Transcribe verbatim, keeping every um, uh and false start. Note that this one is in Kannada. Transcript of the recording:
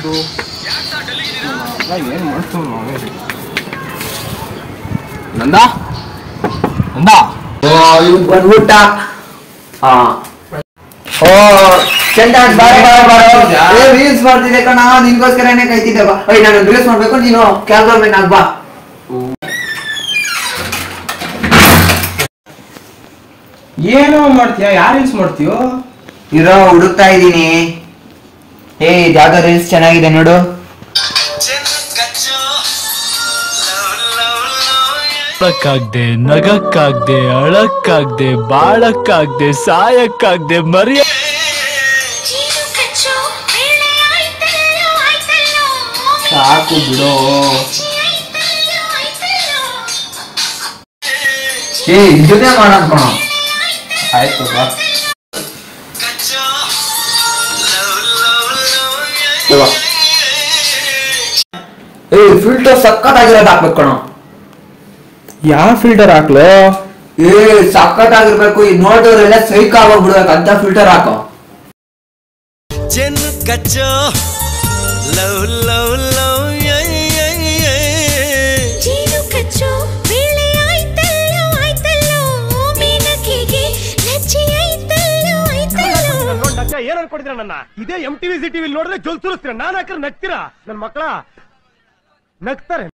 ಏನು ಮಾಡ್ತೀವಿ ನಂದ ನಂದ ಇವ್ ಬಂದ್ಬಿಟ್ಟ. ಹಾ ಓ ಚಂದ ರೀಲ್ಸ್ ಮಾಡ್ತಿದ್ದೆ ಕಣ, ನಿನ್ಗೋಸ್ಕರನೇ ಕಾಯ್ತಿದ್ದೆ ಬಾ. ಅಯ್ಯ ನಾನು ರೀಲ್ಸ್ ಮಾಡ್ಬೇಕು, ನೀನು ಕ್ಯಾಮ್ರಾಮನ್ ಆಗ್ಬಾ. ಏನೋ ಮಾಡ್ತೀಯ? ಯಾರು ರೀಲ್ಸ್ ಮಾಡ್ತೀಯೋ? ಇರೋ ಹುಡುಕ್ತಾ ಇದ್ದೀನಿ. ಏ ಯಾವ್ದೋ ರೀಲ್ಸ್ ಚೆನ್ನಾಗಿದೆ ನೋಡು. ಅಳಕ್ಕಾಗ್ದೆ, ನಗಕ್ಕಾಗ್ದೆ, ಅಳಕ್ಕಾಗ್ದೆ, ಬಾಳಕ್ಕಾಗ್ದೆ, ಸಾಯಕ್ಕಾಗ್ದೆ, ಮರಿಯ ಸಾಕು ಬಿಡೋ. ಏ ಇದನ್ನೇ ಮಾಡೋಣ ಕಣ. ಆಯ್ತು ಬಾ. ಏ ಫಿಲ್ಟರ್ ಸಕ್ಕತ್ತಾಗಿರೋದು ಹಾಕ್ಬೇಕು ಕಣ. ಯಾವ ಫಿಲ್ಟರ್ ಹಾಕ್ಲೋ? ಏ ಸಕ್ಕತ್ತಾಗಿರ್ಬೇಕು. ಈ ನೋಡೋರೆಲ್ಲ ಸೈಕ್ ಆಗೋಗ್ಬಿಡ್ಬೇಕು ಅಂತ ಫಿಲ್ಟರ್ ಹಾಕೋ. ಏನ್ ಅನ್ಕೊಂಡಿದ್ರ ನನ್ನ? ಇದೇ ಎಂ ಟಿವಿ ಸಿ ಟಿವಿ ನೋಡಿದ್ರೆ ಜೊಲ್ ಸುರಿಸ್ತೀರ, ನಾನ್ ಹಾಕಿದ್ರೆ ನಗ್ತೀರಾ? ನನ್ ಮಕ್ಕಳ ನಗ್ತಾರೆ.